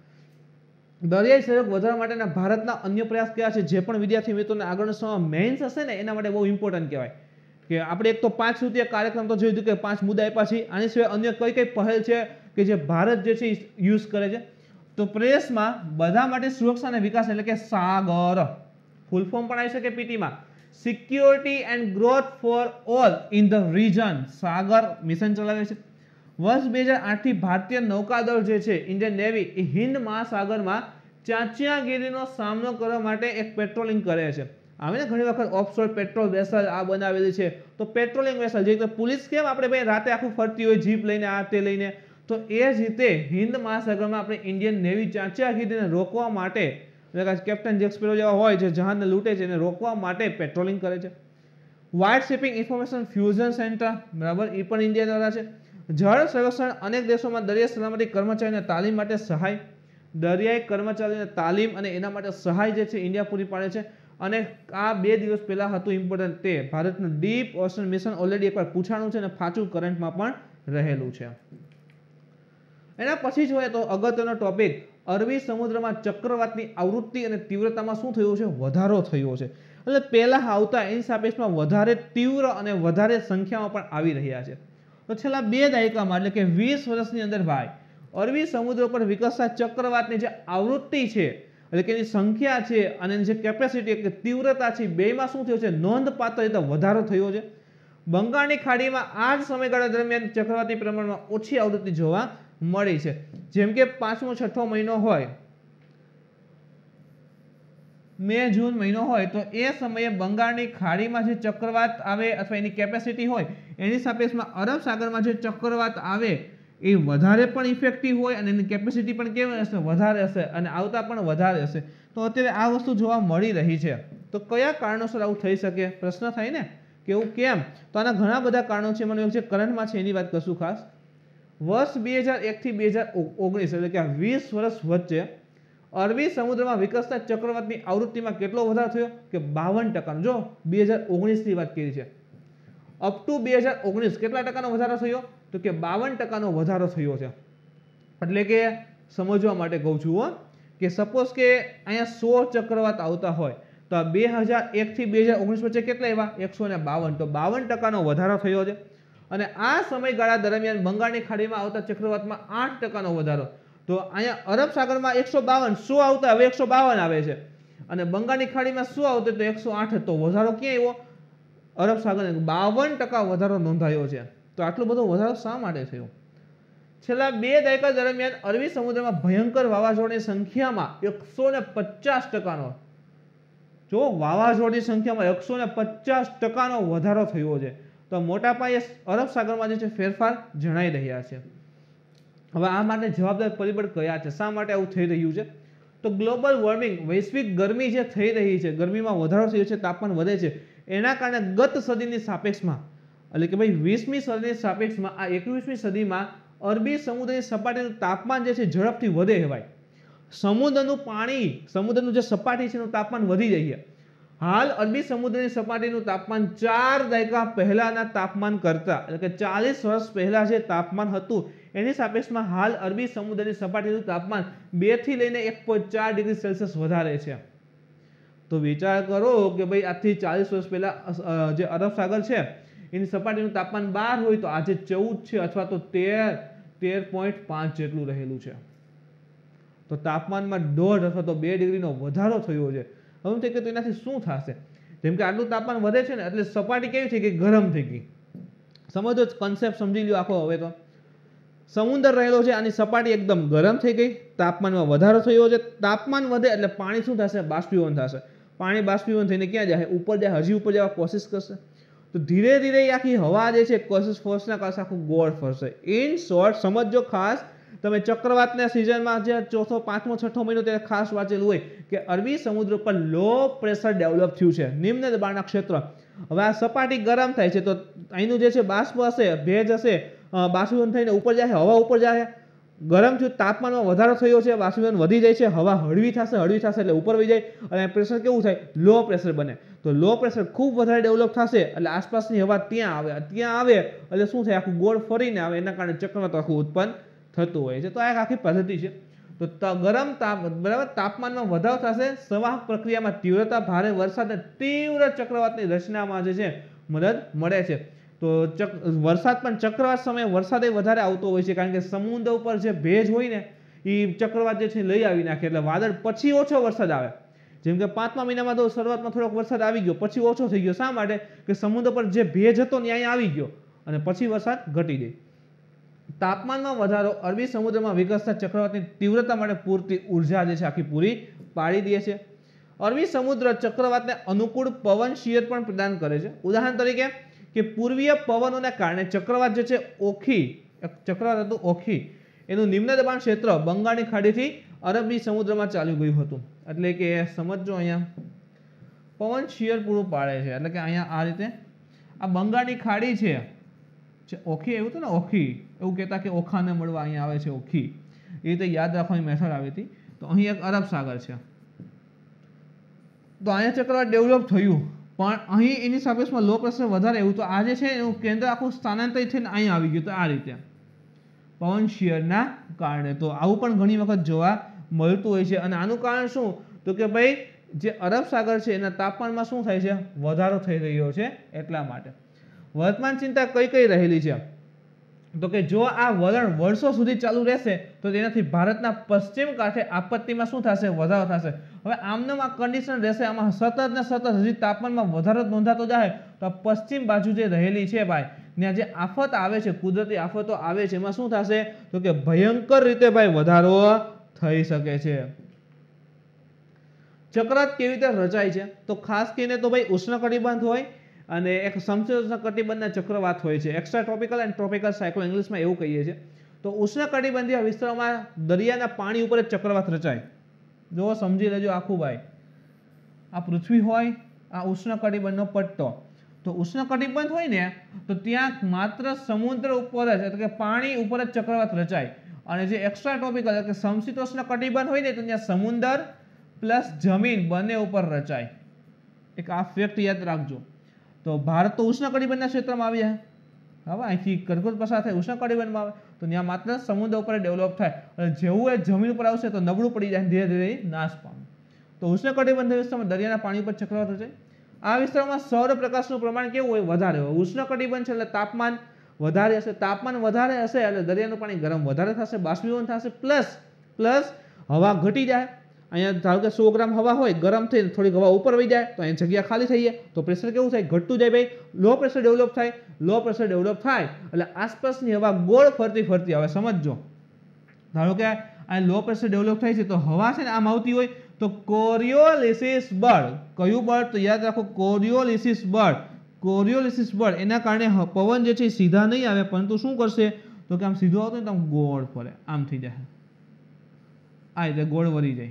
દરિયાઈ સહયોગ વધારવા માટેના ભારતના અન્ય પ્રયાસ કયા છે? જે પણ વિદ્યાર્થી મિત્રોને આગળનો સમય મેઇન્સ હશે ને એના માટે બહુ ઇમ્પોર્ટન્ટ કહેવાય કે આપણે એક તો 5 સૂત્રીય કાર્યક્રમ તો જોઈ દીધું કે 5 મુદ્દા આપ્યા છે. આની સિવાય અન્ય કઈ કઈ પહેલ છે કે જે ભારત જે છે યુઝ કરે છે? તો પ્રદેશમાં બધા માટે સુરક્ષા અને વિકાસ એટલે કે સાગર, ફૂલ ફોર્મ પણ આવી શકે પીટીમાં, security and growth for all in the region, Sagar mission ચલાવે છે. વર્ષ 2008 થી ભારતીય નૌકાદળ જે છે ઇન્ડિયન નેવી એ હિન્દ મહાસાગરમાં ચાંચિયાગીરીનો સામનો કરવા માટે એક પેટ્રોલિંગ કરે છે. આવે ને ઘણી વખત ઓફશોર પેટ્રોલ વેસલ આ બનાવેલી છે, તો પેટ્રોલિંગ વેસલ જે રીતે પોલીસ કેમ આપણે ભાઈ રાતે આખું ફરતી હોય જીપ લઈને આ તે લઈને, તો એ જ રીતે હિન્દ મહાસાગરમાં આપણે ઇન્ડિયન નેવી ચાંચિયાગીરીને રોકવા માટે એટલે કેપ્ટન જેક સ્પેરો જેવા હોય જે જહાજને લૂંટે છે એને રોકવા માટે પેટ્રોલિંગ કરે છે. Wide shipping information fusion centre, બરાબર, એ પણ ઇન્ડિયા દ્વારા છે. જળ સંરક્ષણ અનેક દેશોમાં દરિયાઈ સલામતી કર્મચારીઓને તાલીમ માટે સહાય. દરિયાઈ કર્મચારીઓને તાલીમ અને એના માટે સહાય જે છે ઇન્ડિયા પૂરી પાડે છે. અને આ 2 દિવસ પહેલા હતું ઇમ્પોર્ટન્ટ, તે ભારતનું ડીપ ઓશન મિશન ઓલરેડી એકવાર પૂછાણું છે અને પાછું કરંટમાં પણ રહેલું છે. એના પછી જોઈએ તો અગત્યનો ટોપિક, અરબી સમુદ્રમાં ચક્રવાતની આવૃત્તિ અને તીવ્રતામાં શું થયું છે? વધારો થયો છે. એટલે પહેલા આવતા એની સાપેક્ષમાં વધારે તીવ્ર અને વધારે સંખ્યામાં પણ આવી રહ્યા છે. તો છેલ્લા 2 દાયકામાં એટલે કે 20 વર્ષની અંદર ભાઈ અરબી સમુદ્ર પર વિકસતા ચક્રવાતની જે આવૃત્તિ છે એટલે કે એની સંખ્યા છે અને એની જે કેપેસિટી એટલે તીવ્રતા છે, બેમાં શું થયું છે? નોંધપાત્ર રીતે વધારો થયો છે. બંગાળની ખાડીમાં આ જ સમયગાળા દરમિયાન ચક્રવાતી પ્રમાણમાં ઓછી આવૃત્તિ જોવા મળી છે. જેમ કે 5મો 6થો મહિનો હોય, મે જૂન મહિનો હોય, તો એ સમયે બંગાળની ખાડીમાં જે ચક્રવાત આવે અથવા એની કેપેસિટી હોય એની સાપેક્ષમાં અરબ સાગરમાં જે ચક્રવાત આવે એ વધારે પણ ઇફેક્ટિવ હોય અને એની કેપેસિટી પણ કેવી હશે, વધારે હશે અને આવતા પણ વધારે હશે. તો અત્યારે આ વસ્તુ જોવા મળી રહી છે. તો કયા કારણોસર આવું થઈ શકે, પ્રશ્ન થાય ને કે એવું કેમ? તો આના ઘણા બધા કારણો છે. મને એવું છે કરંટમાં છે એની વાત કરશું ખાસ. વર્ષ 2001 થી 2019 એટલે કે 20 વર્ષ વચ્ચે અરબી સમુદ્રમાં વિકસતા ચક્રવાતની આવૃત્તિમાં કેટલો વધારો થયો કે 52%. જો 2019 ની વાત કરી છે, અપ ટુ 2019 કેટલા ટકાનો વધારો થયો તો કે 52% વધારો થયો છે. એટલે કે સમજવા માટે કહું છું હો, કે સપોઝ કે અહીંયા 100 ચક્રવાત આવતા હોય તો આ 2001 થી 2019 વચ્ચે કેટલા આવ્યા 152, તો 52% વધારો થયો છે. અને આ સમયગાળા દરમિયાન બંગાળની ખાડીમાં આવતા ચક્રવાતમાં 8% વધારો. તો અહીંયા અરબ સાગરમાં 152 100 આવતા હવે 152 આવે છે અને બંગાળની ખાડીમાં 100 આવતો તો 108. તો વધારો ક્યાં આવ્યો? અરબ સાગર 52% વધારો નોંધાયો છે. તો આટલો બધો વધારો શા માટે થયો? છેલ્લા 2 દાયકા દરમિયાન અરબી સમુદ્રમાં ભયંકર વાવાઝોડાની સંખ્યામાં 150%નો, જો વાવાઝોડાની સંખ્યામાં 150%નો વધારો થયો છે. તો મોટા પાયે અરબ સાગરમાં જે છે ફેરફાર જણાઈ રહ્યા છે. હવે આ માટે જવાબદાર પરિબળ કયા છે, શા માટે આવું થઈ રહ્યું છે? તો ગ્લોબલ વોર્મિંગ, વૈશ્વિક ગરમી જે થઈ રહી છે, ગરમીમાં વધારો થયો છે, તાપમાન વધે છે, એના કારણે ગત સદીની સાપેક્ષમાં એટલે કે ભાઈ 20મી સદીની સાપેક્ષમાં આ 21મી સદીમાં અરબી સમુદ્રની સપાટીનું તાપમાન જે છે ઝડપથી વધે કહેવાય. સમુદ્રનું પાણી, સમુદ્રનું જે સપાટી છે એનું તાપમાન વધી જાય છે. હાલ અરબી સમુદ્રની સપાટીનું તાપમાન 4 દાયકા પહેલાના તાપમાન કરતા એટલે કે 40 વર્ષ પહેલા જે તાપમાન હતું એની સાપેક્ષમાં હાલ અરબી સમુદ્રની સપાટીનું તાપમાન 2 થી લઈને 1.4 ડિગ્રી સેલ્સિયસ વધારે છે. તો વિચાર કરો કે ભાઈ આજથી 40 વર્ષ પહેલા જે અરબ સાગર છે એની સપાટીનું તાપમાન 12 હોય તો આજે 14 છે અથવા તો 13.5 જેટલું રહેલું છે. તો તાપમાનમાં 1.5 અથવા તો 2 ડિગ્રીનો વધારો થયો છે. હવે તો એનાથી શું થશે? જેમ કે આટલું તાપમાન વધે છે ને એટલે સપાટી કેવી થઈ ગઈ, ગરમ થઈ ગઈ. સમજો કન્સેપ્ટ સમજી લ્યો આખો. હવે તો સમુદ્ર રહેલો છે, આની સપાટી એકદમ ગરમ થઈ ગઈ, તાપમાનમાં વધારો થયો છે. તાપમાન વધે એટલે પાણી શું થશે, બાષ્પીભવન થશે. પાણી બાષ્પીભવન થઈને ક્યાં જાય, ઉપર જાય, હજી ઉપર જવા કોશિશ કરશે. તો ધીરે ધીરે આખી હવા જે છે કોશિશ ફોર્સના કારણે આખું ગોળ ફરશે. ઇન શોર્ટ સમજો ખાસ, તમે ચક્રવાતના સિઝનમાં જે 4થો 5મો 6થો મહિનો ત્યારે ખાસ વાંચેલું હોય કે અરબી સમુદ્ર પર લો પ્રેશર ડેવલપ થયું છે, નિમ્ન દબાણના ક્ષેત્ર. હવે આ સપાટી ગરમ થાય છે તો અહીંનું જે છે બાષ્પ હશે, ભેજ હશે, બાષ્પીભવન થઈને ઉપર જાય, હવા ઉપર જાય, ગરમ થયું, તાપમાનમાં વધારો થયો છે, બાષ્પીભવન વધી જાય છે, હવા હળવી થશે એટલે ઉપર વહી જાય અને પ્રેશર કેવું થાય, લો પ્રેશર બને. તો લો પ્રેશર ખૂબ વધારે ડેવલપ થશે એટલે આસપાસની હવા ત્યાં આવે એટલે શું થાય, આખું ગોળ ફરીને આવે, એના કારણે ચક્રવાત આખું ઉત્પન્ન થતું હોય છે. તો આ એક આખી પદ્ધતિ છે. તો ગરમ બરાબર તાપમાનમાં વધારો થશે, સંવાહક પ્રક્રિયામાં તીવ્રતા, ભારે વરસાદ અને તીવ્ર ચક્રવાતની રચનામાં જે છે મદદ મળે છે. તો વરસાદ પણ ચક્રવાત સમયે વરસાદ વધારે આવતો હોય છે કારણ કે સમુદ્ર ઉપર જે ભેજ હોય ને એ ચક્રવાત જે છે લઈ આવી નાખે એટલે વાદળ પછી ઓછો વરસાદ આવે. જેમ કે 5મા મહિનામાં તો શરૂઆતમાં થોડોક વરસાદ આવી ગયો, પછી ઓછો થઈ ગયો. શા માટે? કે સમુદ્ર પર જે ભેજ હતો ને અહીંયા આવી ગયો અને પછી વરસાદ ઘટી જાય. તાપમાનમાં વધારો અરબી સમુદ્રમાં વિકસતા ચક્રવાતની તીવ્રતા માટે પૂરતી ઉર્જા જે છે આખી પૂરી પાડી દે છે. અરબી સમુદ્ર ચક્રવાતને અનુકૂળ પવન શિયર પણ પ્રદાન કરે છે. ઉદાહરણ તરીકે કે પૂર્વીય પવનોને કારણે ચક્રવાત જે છે ચક્રવાત હતું ઓખી, એનું નિમ્ન દબાણ ક્ષેત્ર બંગાળની ખાડીથી અરબી સમુદ્રમાં ચાલ્યું ગયું હતું. એટલે કે સમજો અહીંયા પવન શિયર પૂરું પાડે છે. એટલે કે અહીંયા આ રીતે આ બંગાળની ખાડી છે, ઓખી એવું હતું ને, ઓખી એવું કહેતા કે ઓખાને મળવા અહીંયા આવે છે ઓખી, એ રીતે યાદ રાખવાની મેથડ આવી હતી. તો અહીં એક અરબ સાગર છે, તો અહીંયા ચક્રવાત ડેવલપ થયું પણ અહીં એની સાપેક્ષમાં લો પ્રેશર વધારે એવું, તો આ જે છે એનું કેન્દ્ર આખું સ્થાનાંતરિત થઈને અહીંયા આવી ગયું. તો આ રીતે પવન શિયરના કારણે. તો આવું પણ ઘણી વખત જોવા મળતું હોય છે. અને આનું કારણ શું? તો કે ભાઈ જે અરબ સાગર છે એના તાપમાનમાં શું થાય છે, વધારો થઈ રહ્યો છે એટલા માટે. વર્તમાન ચિંતા કઈ રહેલી છે? તો કે જો આ વલણ વર્ષો સુધી ચાલુ રહેશે તો તેનાથી ભારતના પશ્ચિમ કાંઠે આપત્તિમાં શું થશે, વધારો થશે. હવે આમનામ આ કન્ડિશન રહેશે, આમાં સતત ને સતત હજી તાપમાનમાં વધારો નોંધાતો જાય તો પશ્ચિમ બાજુ જે રહેલી છે ભાઈ, ત્યાં જે આફત આવે છે, કુદરતી આફતો આવે છે, એમાં શું થશે તો કે ભયંકર રીતે ભાઈ વધારો થઈ શકે છે. ચક્રવાત કેવી રીતે રચાય છે તો ખાસ કરીને તો ભાઈ ઉષ્ણકટિબંધ હોય અને એક સમશીતોષ્ણ કટિબંધના ચક્રવાત હોય છે. Extra tropical and tropical cyclone ઇંગ્લિશમાં એવું કહીએ છીએ. તો ઉષ્ણકટિબંધીય વિસ્તારોમાં દરિયાના પાણી ઉપર જ ચક્રવાત રચાય. જો સમજી લેજો આખું ભાઈ, આ પૃથ્વી હોય, આ ઉષ્ણકટિબંધનો પટ્ટો. તો ઉષ્ણકટિબંધ હોય ને તો ત્યાં માત્ર સમુદ્ર ઉપર જ એટલે કે પાણી ઉપર જ ચક્રવાત રચાય. અને જે એક્સ્ટ્રા ટ્રોપિકલ એટલે કે સમશીતોષ્ણ કટિબંધ હોય ને તો ત્યાં સમુદ્ર પ્લસ જમીન બંને ઉપર રચાય. એક આ ફેક્ટ યાદ રાખજો. તો ભારત તો ઉષ્ણકટિબંધના ક્ષેત્રમાં આવ્યા, હવે અહીંથી કર્કવૃત પસાર થાય ઉષ્ણકટિબંધમાં આવે તો ત્યાં માત્ર સમુદ્ર ઉપર ડેવલપ થાય અને જેવું એ જમીન ઉપર આવશે તો નબળું પડી જાય, ધીરે ધીરે નાશ પામે. તો ઉષ્ણકટિબંધ વિસ્તારમાં દરિયાના પાણી ઉપર ચક્રવાત રચાય. આ વિસ્તારમાં સૌરપ્રકાશનું પ્રમાણ કેવું હોય વધારે હોય. ઉષ્ણકટિબંધ છે એટલે તાપમાન વધારે હશે, તાપમાન વધારે હશે એટલે દરિયાનું પાણી ગરમ વધારે થશે, બાષ્પીભવન થશે, પ્લસ હવા ઘટી જાય. અહીંયા ધારો કે 100 ગ્રામ હવા હોય, ગરમ થઈને થોડીક હવા ઉપર વહી જાય તો અહીંયા જગ્યા ખાલી થઈ જાય તો પ્રેશર કેવું થાય ઘટતું જાય ભાઈ, લો પ્રેશર ડેવલપ થાય. લો પ્રેશર ડેવલપ થાય એટલે આસપાસની હવા ગોળ ફરતી આવે. સમજજો, ધારો કે આ લો પ્રેશર ડેવલપ થાય છે તો હવા છે ને આમ આવતી હોય તો કોરિયોલિસિસ બળ, કયું બળ તો યાદ રાખો કોરિયોલિસિસ બળ. કોરિયોલિસિસ બળ એના કારણે પવન જે છે સીધા નહીં આવે પરંતુ શું કરશે તો કે આમ સીધું આવતું ને તો આમ ગોળ ફરે, આમ થઈ જાય, આ રીતે ગોળ વળી જાય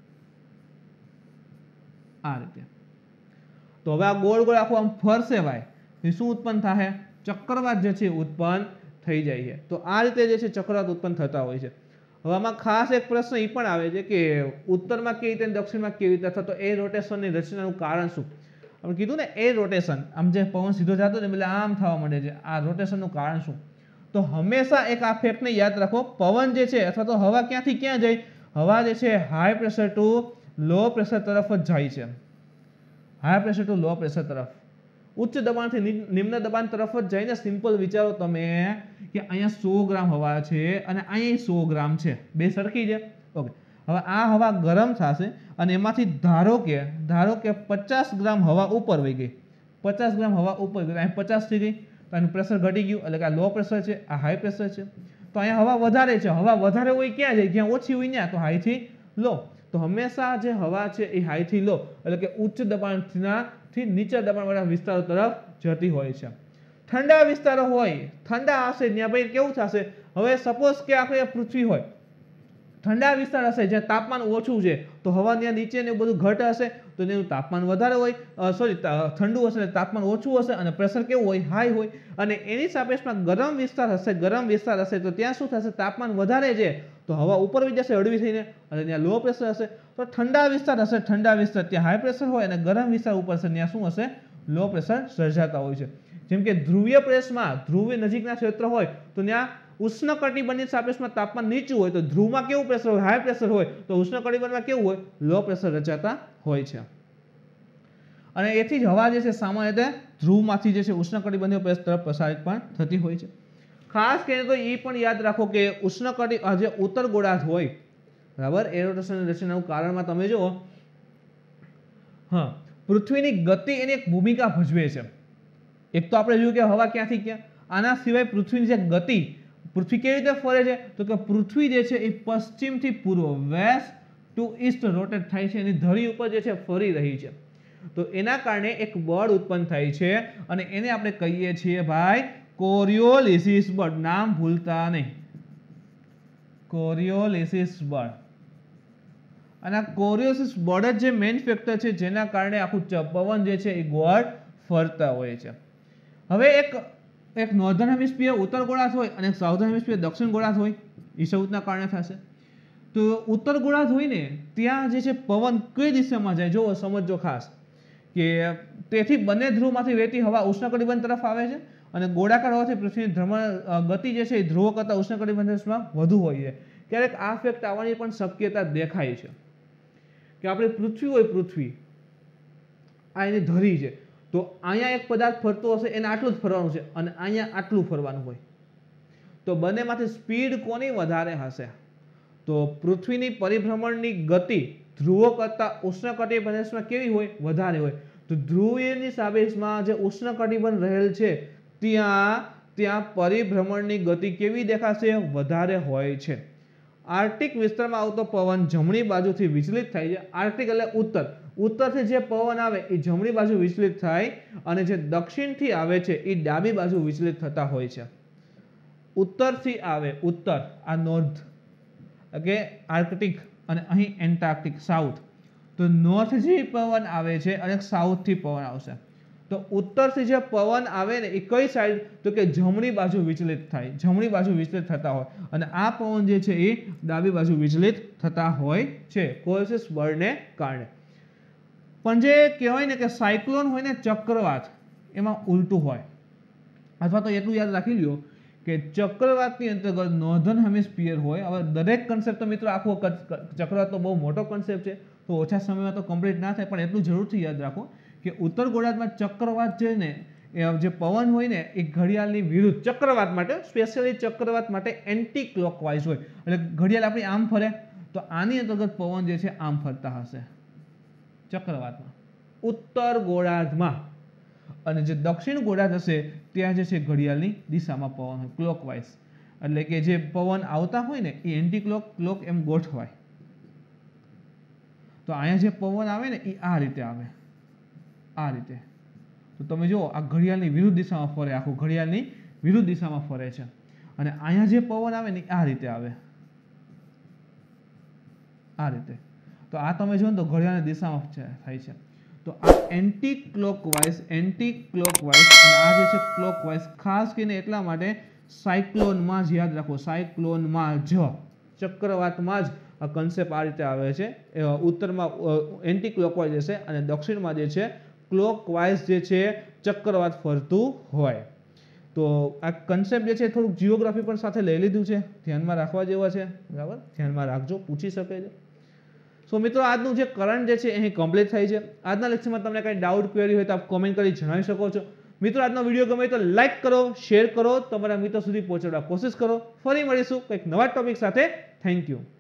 આ રીતે. તો હવે આ ગોળ ગોળ આખું આમ ફરશે ભાઈ, એ શું ઉત્પન્ન થાય ચક્રવાત જે છે ઉત્પન્ન થઈ જાય છે. તો આ રીતે જે છે ચક્રવાત ઉત્પન્ન થતા હોય છે. હવે આમાં ખાસ એક પ્રશ્ન એ પણ આવે છે કે ઉત્તરમાં કેવી રીતે દક્ષિણમાં કેવી રીતે થતો એ રોટેશનની રચનાનું કારણ શું. આપણે કીધું ને એ રોટેશન, આમ જે પવન સીધો જતો ને એટલે આમ થવા માંડે છે, આ રોટેશનનું કારણ શું. તો હંમેશા એક આ ફેક્ટને યાદ રાખો, પવન જે છે અથવા તો હવા ક્યાંથી ક્યાં જાય, હવા જે છે high pressure to low pressure તરફ જ જાય છે. High pressure to low pressure તરફ, ઉચ્ચ દબાણથી નિમ્ન દબાણ તરફ જ જઈને. સિમ્પલ વિચારો તમે કે અહીંયા 100 ગ્રામ હવા છે અને અહીંયા 100 ગ્રામ છે, બે સરખી છે. ઓકે, હવે આ હવા ગરમ થશે અને એમાંથી ધારો કે 50 ગ્રામ હવા ઉપર વહી ગઈ, 50 ગ્રામ હવા ઉપર ગઈ, અહીં 50 થઈ ગઈ તો એનું પ્રેશર ઘટી ગયું એટલે કે આ લો પ્રેશર છે, આ હાઈ પ્રેશર છે. તો અહીંયા હવા વધારે છે, હવા વધારે હોય ક્યાં જાય, જ્યાં ઓછી હોય ત્યાં, તો હાઈથી લો. તો હંમેશા જે હવા છે એ હાઈથી લો એટલે કે ઉચ્ચ દબાણથી નીચા દબાણવાળા વિસ્તારો તરફ જતી હોય છે. ઠંડા વિસ્તારો હોય, ઠંડા હશે ત્યાં ભાઈ કેવું થશે. હવે સપોઝ કે આપણે પૃથ્વી હોય, ઠંડા વિસ્તાર હશે જ્યાં તાપમાન ઓછું છે તો હવા ત્યાં નીચે ને બધું ઘટ હશે તો તેનું તાપમાન વધારે હોય, ઠંડુ હશે તાપમાન ઓછું હશે અને પ્રેશર કેવું હોય હાઈ હોય. અને એની સાપેક્ષમાં ગરમ વિસ્તાર હશે તો ત્યાં શું થશે તાપમાન વધારે છે તો હવા ઉપર વહી જશે હળવી થઈને અને ત્યાં લો પ્રેશર હશે. તો ઠંડા વિસ્તાર હશે, ઠંડા વિસ્તાર ત્યાં હાઈ પ્રેશર હોય અને ગરમ વિસ્તાર ઉપર છે ત્યાં શું હશે લો પ્રેશર સર્જાતા હોય છે. જેમ કે ધ્રુવીય પ્રદેશમાં, ધ્રુવી નજીકના ક્ષેત્ર હોય તો ત્યાં ઉષ્ણકટિબંધની સાપેક્ષમાં તાપમાન નીચું હોય તો ધ્રુવમાં કેવું પ્રેશર હોય હાઈ પ્રેશર હોય, તો ઉષ્ણકટિબંધમાં કેવું હોય લો પ્રેશર રચાતા હોય છે. અને એથી જ હવા જે છે સામાન્ય રીતે ધ્રુવમાંથી જે છે ઉષ્ણકટિબંધીય પ્રદેશ તરફ પ્રસારિત પણ થતી હોય છે. ખાસ કરીને તો એ પણ યાદ રાખો કે જે ઉત્તર ગોળાર્ધ હોય બરાબર, એ રોટેશનની રચનાનું કારણમાં તમે જુઓ, હા, પૃથ્વીની ગતિ એની એક ભૂમિકા ભજવે છે. એક તો આપણે જોયું કે હવા ક્યાંથી ક્યાં, આના સિવાય પૃથ્વીની જે ગતિ, પૃથ્વી કેવી રીતે ફરે છે તો કે પૃથ્વી જે છે એ પશ્ચિમથી પૂર્વ વેસ્ટ ટુ ઈસ્ટ રોટેટ થાય છે, એની ધરી ઉપર જે છે ફરી રહી છે. તો એના કારણે એક બળ ઉત્પન્ન થાય છે અને એને આપણે કહીએ છીએ ભાઈ કોરિયોલિસિસ બળ. નામ ભૂલતા નહીં, કોરિયોલિસિસ બળ. અને આ કોરિયોલિસિસ બળ જ જે મેઇન ફેક્ટર છે જેના કારણે આખું પવન જે છે એ ગોળ ફરતા હોય છે. હવે એક નોર્ધન હેમિસ્ફિયર ઉત્તર ગોળાર્ધ હોય અને સાઉથર્ન હેમિસ્ફિયર દક્ષિણ ગોળાર્ધ હોય, એ સૌના કારણે થશે. તો ઉત્તર ગોળાર્ધ હોય ને ત્યાં જે છે પવન કઈ દિશામાં જાય જોવો, સમજો ખાસ કે તેથી બંને ધ્રુવમાંથી વહેતી હવા ઉષ્ણકટિબંધ તરફ આવે છે અને ગોળાકાર હોવાથી પૃથ્વીની ભ્રમણ ગતિ જે છે એ ધ્રુવો કરતાં ઉષ્ણકટિબંધમાં વધુ હોય છે. ક્યારેક આ ફેક્ટ આવવાની પણ શક્યતા દેખાય છે કે આપણે પૃથ્વી હોય, પૃથ્વી આ એની ધરી છે તો અહીંયા એક પદાર્થ ફરતો હશે એને આટલું જ ફરવાનું છે અને અહીંયા આટલું ફરવાનું હોય તો બંનેમાંથી સ્પીડ કોની વધારે હશે તો પૃથ્વીની પરિભ્રમણની ગતિ ધ્રુવો કરતાં ઉષ્ણકટિબંધમાં કેવી હોય વધારે હોય. તો ધ્રુવીયની સાપેક્ષમાં જે ઉષ્ણકટિબંધ રહેલ છે ત્યાં પરિભ્રમણની ગતિ કેવી દેખાશે? વધારે હોય છે. આર્કટિક વિસ્તારમાં આવતો પવન જમણી બાજુથી વિચલિત થાય છે. આર્કટિક એટલે ઉત્તરથી જે પવન આવે એ જમણી બાજુ વિચલિત થાય અને જે દક્ષિણથી આવે છે એ ડાબી બાજુ વિચલિત થતા હોય છે. ઉત્તરથી આવે, ઉત્તર આ નોર્થ કે આર્કટિક અને અહીં એન્ટાર્કટિક સાઉથ. તો નોર્થથી પવન આવે છે અને સાઉથથી પવન આવશે. તો ઉત્તરથી જે પવન આવે ને એ કઈ સાઈડ? તો કે જમણી બાજુ વિચલિત થાય, જમણી બાજુ વિચલિત થતા હોય અને આ પવન જે છે એ ડાબી બાજુ વિચલિત થતા હોય છે કોલ્સિયસ બળને કારણે. પણ જે કહેવાય ને કે સાયક્લોન હોય ને ચક્રવાત, એમાં ઉલટું હોય. અથવા તો એટલું યાદ રાખી લ્યો કે ચક્રવાતની અંતર્ગત નોર્ધન હેમિસ્ફિયર હોય. હવે દરેક કન્સેપ્ટ તો મિત્રો આખો ચક્રવાત તો બહુ મોટો કન્સેપ્ટ છે, તો ઓછા સમયમાં તો કમ્પ્લીટ ના થાય, પણ એટલું જરૂરથી યાદ રાખો કે ઉત્તર ગોળાર્ધમાં ચક્રવાત છે ને, જે પવન હોય ને એ ઘડિયાળની વિરુદ્ધ, ચક્રવાત માટે સ્પેશિયલી ચક્રવાત માટે એન્ટી ક્લોકવાઇઝ હોય. એટલે ઘડિયાળ આપણી આમ ફરે તો આની અંતર્ગત પવન જે છે આમ ફરતા હશે ચક્રવાતમાં ઉત્તર ગોળાર્ધમાં. અને જે દક્ષિણ ગોળાર્ધ હશે ત્યાં જે છે ઘડિયાળની દિશામાં પવન હોય ક્લોકવાઇઝ. એટલે કે જે પવન આવતા હોય ને એ એન્ટી ક્લોક એમ ગોઠવાય. તો અહીંયા જે પવન આવે ને એ આ રીતે આવે, આ રીતે. તો તમે જુઓ આ ઘડિયાળની વિરુદ્ધ દિશામાં ફરે, આખું ઘડિયાળની વિરુદ્ધ દિશામાં ફરે છે. અને અહીંયા જે પવન આવે ને આ રીતે આવે, આ રીતે. તો આ તમે જુઓ ને તો ઘડિયાળની દિશામાં થાય છે. તો આ એન્ટી ક્લોકવાઇઝ અને આ જે છે ક્લોકવાઇઝ, ખાસ કરીને એટલા માટે સાયક્લોનમાં જ યાદ રાખો, સાયક્લોનમાં જ, ચક્રવાતમાં જ આ કન્સેપ્ટ આ રીતે આવે છે. ઉત્તરમાં એન્ટી ક્લોકવાઇઝ હશે અને દક્ષિણમાં જે છે ક્લોકવાઇઝ જે છે ચક્રવાત ફરતું હોય. તો આ કન્સેપ્ટ જે છે થોડુંક જીઓગ્રાફી પણ સાથે લઈ લીધું છે, ધ્યાનમાં રાખવા જેવા છે, બરાબર? ધ્યાનમાં રાખજો, પૂછી શકે છે. સો મિત્રો, આજનું જે કરંટ જે છે અહીં કમ્પ્લીટ થાય છે. આજના લેક્ચરમાં તમને કંઈ ડાઉટ ક્વેરી હોય તો આપ કોમેન્ટ કરી જણાવી શકો છો. મિત્રો, આજનો વિડીયો ગમે તો લાઈક કરો, શેર કરો, તમારા મિત્રો સુધી પહોંચાડવા કોશિશ કરો. ફરી મળીશું કંઈક નવા ટોપિક સાથે. Thank you.